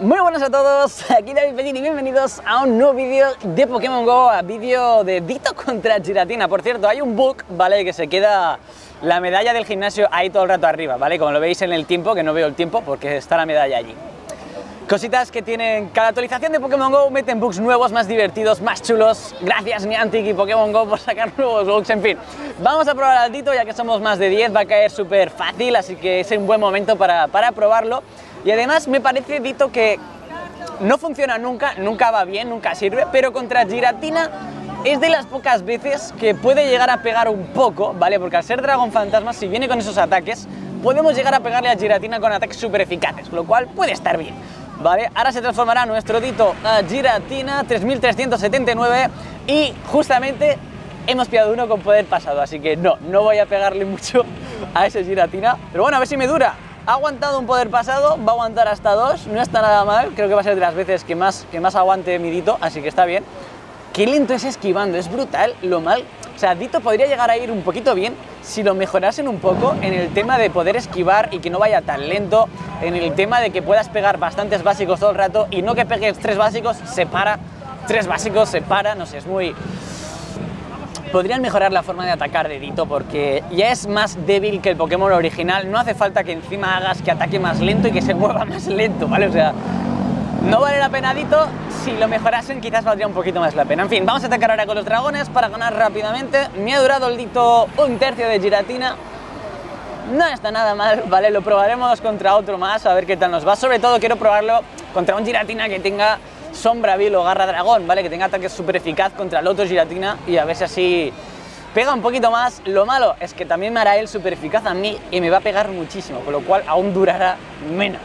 Muy buenas a todos, aquí David Petit y bienvenidos a un nuevo vídeo de Pokémon GO, a vídeo de Ditto contra Giratina. Por cierto, hay un bug, ¿vale? Que se queda la medalla del gimnasio ahí todo el rato arriba, ¿vale? Como lo veis en el tiempo, que no veo el tiempo porque está la medalla allí. Cositas que tienen, cada actualización de Pokémon GO meten bugs nuevos, más divertidos, más chulos. Gracias Niantic y Pokémon GO por sacar nuevos bugs, en fin. Vamos a probar al Ditto, ya que somos más de 10, va a caer súper fácil, así que es un buen momento para probarlo. Y además me parece, Ditto, que no funciona nunca, nunca va bien, nunca sirve, pero contra Giratina es de las pocas veces que puede llegar a pegar un poco, ¿vale? Porque al ser Dragón Fantasma, si viene con esos ataques, podemos llegar a pegarle a Giratina con ataques súper eficaces, lo cual puede estar bien, ¿vale? Ahora se transformará nuestro Ditto a Giratina, 3379, y justamente hemos pillado uno con poder pasado, así que no voy a pegarle mucho a ese Giratina, pero bueno, a ver si me dura. Ha aguantado un poder pasado, va a aguantar hasta 2, no está nada mal, creo que va a ser de las veces que más aguante mi Ditto, así que está bien. Qué lento es esquivando, es brutal lo mal. O sea, Ditto podría llegar a ir un poquito bien si lo mejorasen un poco en el tema de poder esquivar y que no vaya tan lento, en el tema de que puedas pegar bastantes básicos todo el rato y no que pegues 3 básicos, se para, 3 básicos, se para, no sé, es muy... Podrían mejorar la forma de atacar de Ditto porque ya es más débil que el Pokémon original, no hace falta que encima hagas que ataque más lento y que se mueva más lento, ¿vale? O sea, no vale la pena Ditto, si lo mejorasen quizás valdría un poquito más la pena. En fin, vamos a atacar ahora con los dragones para ganar rápidamente. Me ha durado el Ditto un tercio de Giratina, no está nada mal, ¿vale? Lo probaremos contra otro más, a ver qué tal nos va. Sobre todo quiero probarlo contra un Giratina que tenga Sombra Vil o Garra Dragón, ¿vale? Que tenga ataques súper eficaz contra el otro Giratina y a ver si así pega un poquito más. Lo malo es que también me hará él súper eficaz a mí y me va a pegar muchísimo, con lo cual aún durará menos.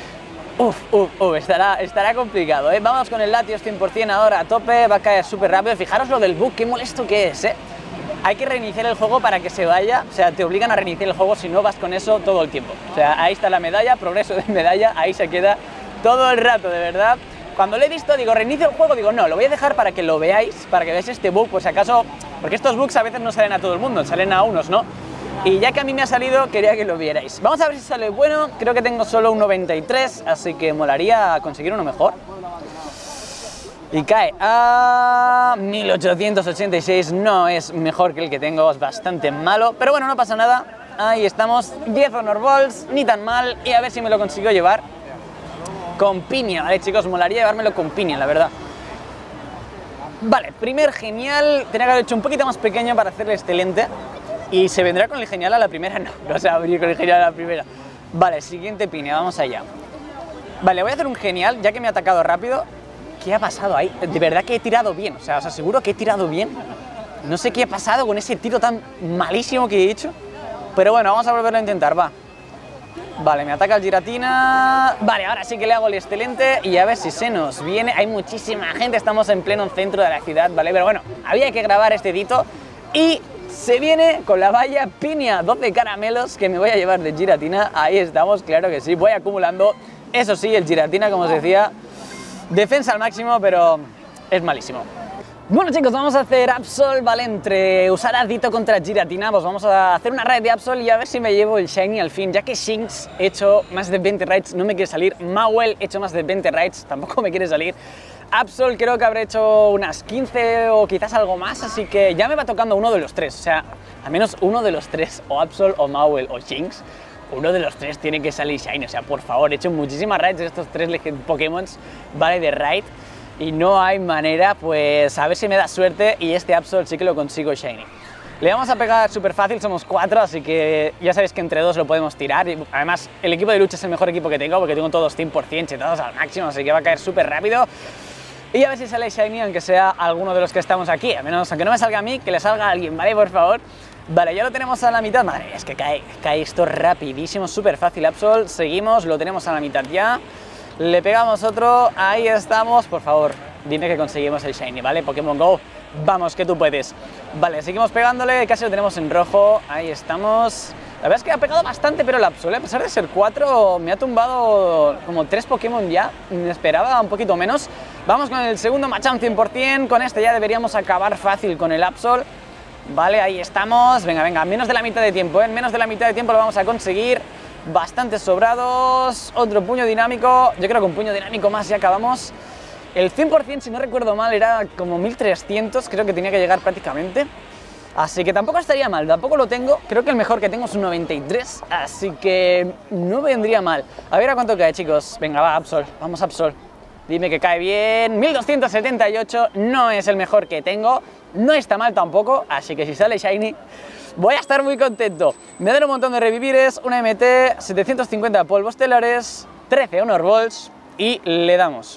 Estará complicado, ¿eh? Vamos con el Latios 100% ahora a tope, va a caer súper rápido. Fijaros lo del bug, qué molesto que es, ¿eh? Hay que reiniciar el juego para que se vaya, o sea, te obligan a reiniciar el juego si no vas con eso todo el tiempo. O sea, ahí está la medalla, progreso de medalla, ahí se queda todo el rato, de verdad. Cuando lo he visto, digo, reinicio el juego, digo, no, lo voy a dejar para que lo veáis, para que veáis este bug, por si acaso, porque estos bugs a veces no salen a todo el mundo, salen a unos, ¿no? Y ya que a mí me ha salido, quería que lo vierais. Vamos a ver si sale bueno, creo que tengo solo un 93, así que molaría conseguir uno mejor. Y cae a 1886, no es mejor que el que tengo, es bastante malo, pero bueno, no pasa nada. Ahí estamos, 10 Honor Balls, ni tan mal, y a ver si me lo consigo llevar con piña, ¿vale, chicos? Molaría llevármelo con piña, la verdad. Vale, primer genial, tenía que haber hecho un poquito más pequeño para hacerle excelente. Y se vendrá con el genial a la primera, no se va a venir con el genial a la primera. Vale, siguiente piña, vamos allá. Vale, voy a hacer un genial, ya que me ha atacado rápido. ¿Qué ha pasado ahí? De verdad que he tirado bien, o sea, os aseguro que he tirado bien. No sé qué ha pasado con ese tiro tan malísimo que he hecho. Pero bueno, vamos a volverlo a intentar, va. Vale, me ataca el Giratina. Vale, ahora sí que le hago el excelente y a ver si se nos viene. Hay muchísima gente, estamos en pleno centro de la ciudad, ¿vale? Pero bueno, había que grabar este Ditto y se viene con la valla piña, 12 caramelos que me voy a llevar de Giratina. Ahí estamos, claro que sí, voy acumulando. Eso sí, el Giratina, como os decía, defensa al máximo, pero es malísimo. Bueno, chicos, vamos a hacer Absol, ¿vale? Entre usar a Ditto contra Giratina, pues vamos a hacer una raid de Absol y a ver si me llevo el Shiny al fin, ya que Shinx he hecho más de 20 raids, no me quiere salir. Mawel he hecho más de 20 raids, tampoco me quiere salir. Absol creo que habré hecho unas 15 o quizás algo más, así que ya me va tocando uno de los tres, o sea, al menos uno de los tres, o Absol, o Mawel, o Shinx, uno de los tres tiene que salir Shiny, o sea, por favor, he hecho muchísimas raids de estos tres Pokémon, ¿vale? De raid. Y no hay manera, pues a ver si me da suerte y este Absol sí que lo consigo Shiny. Le vamos a pegar súper fácil, somos 4, así que ya sabéis que entre 2 lo podemos tirar. Y además, el equipo de lucha es el mejor equipo que tengo porque tengo todos 100%, chetados al máximo, así que va a caer súper rápido. Y a ver si sale Shiny, aunque sea alguno de los que estamos aquí. A menos, aunque no me salga a mí, que le salga a alguien, ¿vale? Por favor. Vale, ya lo tenemos a la mitad. Madre mía, es que cae esto rapidísimo, súper fácil Absol. Seguimos, lo tenemos a la mitad ya. Le pegamos otro, ahí estamos, por favor, dime que conseguimos el Shiny, ¿vale? Pokémon GO, vamos, que tú puedes. Vale, seguimos pegándole, casi lo tenemos en rojo, ahí estamos. La verdad es que ha pegado bastante, pero el Absol, a pesar de ser 4, me ha tumbado como 3 Pokémon ya, me esperaba un poquito menos. Vamos con el segundo Machamp 100%, con este ya deberíamos acabar fácil con el Absol. Vale, ahí estamos, venga, menos de la mitad de tiempo, ¿eh? En menos de la mitad de tiempo lo vamos a conseguir. bastante sobrados. Otro puño dinámico, yo creo que un puño dinámico más y acabamos. El 100%, si no recuerdo mal, era como 1300, creo que tenía que llegar prácticamente. Así que tampoco estaría mal, tampoco lo tengo. Creo que el mejor que tengo es un 93, así que no vendría mal. A ver a cuánto cae, chicos. Venga, va, Absol, vamos Absol. Dime que cae bien. 1278, no es el mejor que tengo. No está mal tampoco, así que si sale Shiny voy a estar muy contento. Me dan un montón de revivires, una MT, 750 polvos telares, 13 Honor Balls y le damos.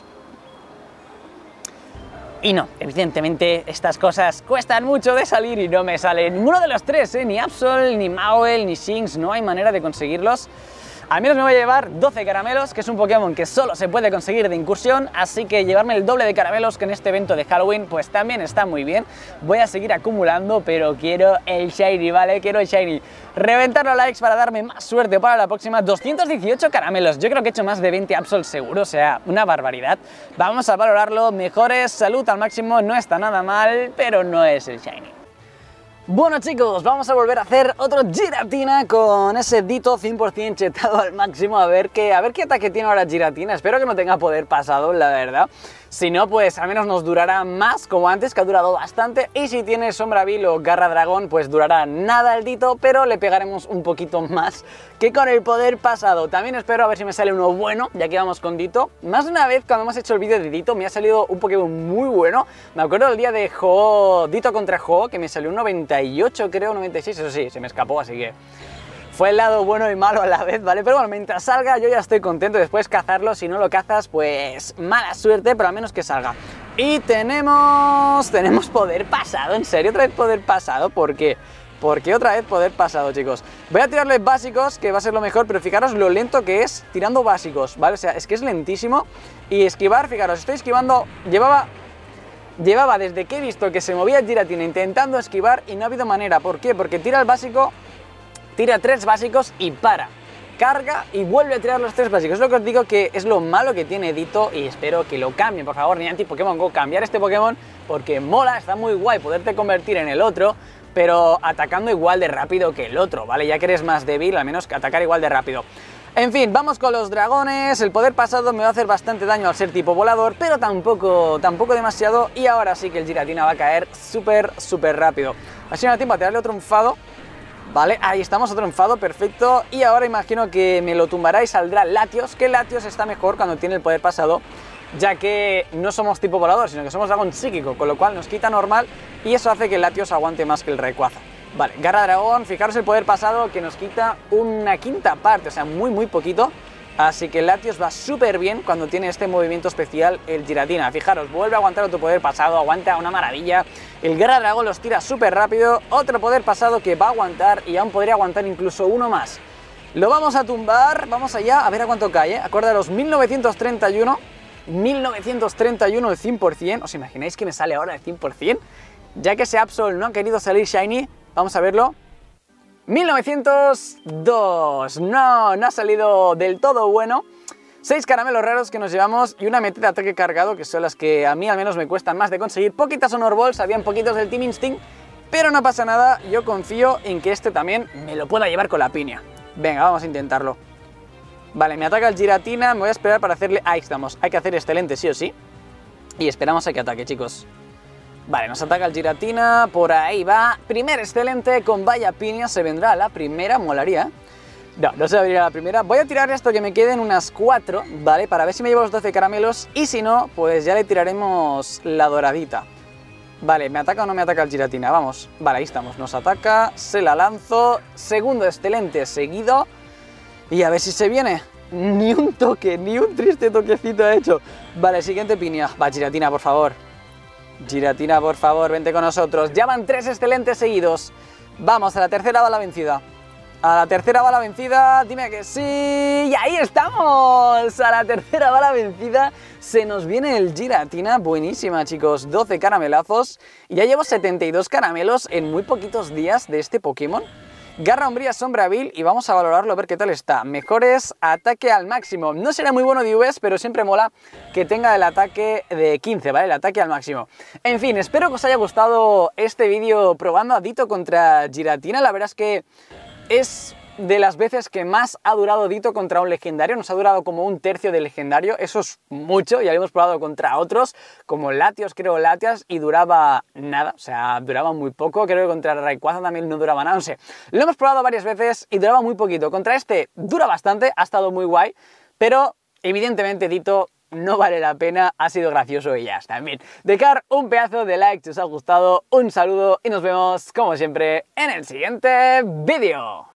Y no, evidentemente estas cosas cuestan mucho de salir y no me sale ninguno de los tres, ni Absol, ni Mauel, ni Shinx, no hay manera de conseguirlos. Al menos me voy a llevar 12 caramelos, que es un Pokémon que solo se puede conseguir de incursión, así que llevarme el doble de caramelos que en este evento de Halloween, pues también está muy bien. Voy a seguir acumulando, pero quiero el Shiny, ¿vale? Quiero el Shiny. Reventar los likes para darme más suerte para la próxima. 218 caramelos, yo creo que he hecho más de 20 Absol seguro, o sea, una barbaridad. Vamos a valorarlo, mejores, salud al máximo, no está nada mal, pero no es el Shiny. Bueno chicos, vamos a volver a hacer otro Giratina con ese Ditto 100% chetado al máximo, a ver qué ataque tiene ahora Giratina. Espero que no tenga poder pasado, la verdad. Si no, pues al menos nos durará más, como antes, que ha durado bastante. Y si tiene Sombravil o Garra Dragón, pues durará nada el Ditto, pero le pegaremos un poquito más que con el poder pasado. También espero a ver si me sale uno bueno, ya que vamos con Ditto. Más de una vez, cuando hemos hecho el vídeo de Ditto, me ha salido un Pokémon muy bueno. Me acuerdo del día de Ho, Ditto contra Ho, que me salió un 98, creo, 96, eso sí, se me escapó, así que fue el lado bueno y malo a la vez, ¿vale? Pero bueno, mientras salga yo ya estoy contento. Después cazarlo, si no lo cazas, pues mala suerte, pero al menos que salga. Y tenemos poder pasado, en serio, otra vez poder pasado, ¿por qué? Porque otra vez poder pasado, chicos. Voy a tirarle básicos, que va a ser lo mejor, pero fijaros lo lento que es tirando básicos, ¿vale? O sea, es que es lentísimo. Y esquivar, fijaros, estoy esquivando, llevaba desde que he visto que se movía Giratina intentando esquivar y no ha habido manera. ¿Por qué? Porque tira el básico, tira 3 básicos y para, carga y vuelve a tirar los 3 básicos. Es lo que os digo, que es lo malo que tiene Ditto y espero que lo cambien, por favor, Niantic Pokémon Go, cambiar este Pokémon porque mola, está muy guay poderte convertir en el otro, pero atacando igual de rápido que el otro, ¿vale? Ya que eres más débil, al menos que atacar igual de rápido. En fin, vamos con los dragones. El poder pasado me va a hacer bastante daño al ser tipo volador, pero tampoco demasiado. Y ahora sí que el Giratina va a caer súper rápido. Así me da tiempo a tirarle otro enfado. Vale, ahí estamos, otro enfado, perfecto. Y ahora imagino que me lo tumbará y saldrá Latios, que Latios está mejor cuando tiene el poder pasado, ya que no somos tipo volador, sino que somos dragón psíquico, con lo cual nos quita normal y eso hace que Latios aguante más que el Rayquaza. Vale, Garra Dragón, fijaros el poder pasado que nos quita una quinta parte, o sea, muy poquito. Así que Latios va súper bien cuando tiene este movimiento especial el Giratina. Fijaros, vuelve a aguantar otro poder pasado, aguanta una maravilla. El Garra Dragón los tira súper rápido, otro poder pasado que va a aguantar y aún podría aguantar incluso uno más. Lo vamos a tumbar, vamos allá, a ver a cuánto cae, ¿eh? Acordaros, 1931 el 100%, ¿os imagináis que me sale ahora el 100%? Ya que ese Absol no ha querido salir Shiny, vamos a verlo. 1902, no ha salido del todo bueno. 6 caramelos raros que nos llevamos y una MT de ataque cargado, que son las que a mí al menos me cuestan más de conseguir. Poquitas Honor Balls, habían poquitos del Team Instinct, pero no pasa nada, yo confío en que este también me lo pueda llevar con la piña. Venga, vamos a intentarlo. Vale, me ataca el Giratina, me voy a esperar para hacerle... Ahí estamos, hay que hacer excelente sí o sí. Y esperamos a que ataque, chicos. Vale, nos ataca el Giratina, por ahí va. Primer excelente, con vaya piña se vendrá la primera, molaría. No se vendría la primera. Voy a tirar esto que me queden unas 4, ¿vale? Para ver si me llevo los 12 caramelos y si no, pues ya le tiraremos la doradita. Vale, ¿me ataca o no me ataca el Giratina? Vamos, vale, ahí estamos, nos ataca, se la lanzo. Segundo excelente seguido. Y a ver si se viene. Ni un toque, ni un triste toquecito ha hecho. Vale, siguiente piña. Va, Giratina, por favor. Giratina, por favor, vente con nosotros. Ya van 3 excelentes seguidos. Vamos, a la tercera va la vencida. A la tercera va la vencida, dime que sí. Y ahí estamos. A la tercera va la vencida. Se nos viene el Giratina. Buenísima, chicos. 12 caramelazos. Y ya llevo 72 caramelos en muy poquitos días de este Pokémon. Garra Umbría Sombravil y vamos a valorarlo a ver qué tal está. Mejores, ataque al máximo. No será muy bueno de UVs, pero siempre mola que tenga el ataque de 15, ¿vale? El ataque al máximo. En fin, espero que os haya gustado este vídeo probando a Ditto contra Giratina. La verdad es que es de las veces que más ha durado Ditto contra un legendario. Nos ha durado como un tercio del legendario, eso es mucho. Ya lo hemos probado contra otros, como Latios, creo, Latias, y duraba nada, o sea, duraba muy poco. Creo que contra Rayquaza también no duraba nada, no sé. Lo hemos probado varias veces y duraba muy poquito. Contra este dura bastante, ha estado muy guay, pero evidentemente Ditto no vale la pena, ha sido gracioso y ya está. Bien, dejar un pedazo de like si os ha gustado, un saludo y nos vemos como siempre en el siguiente vídeo.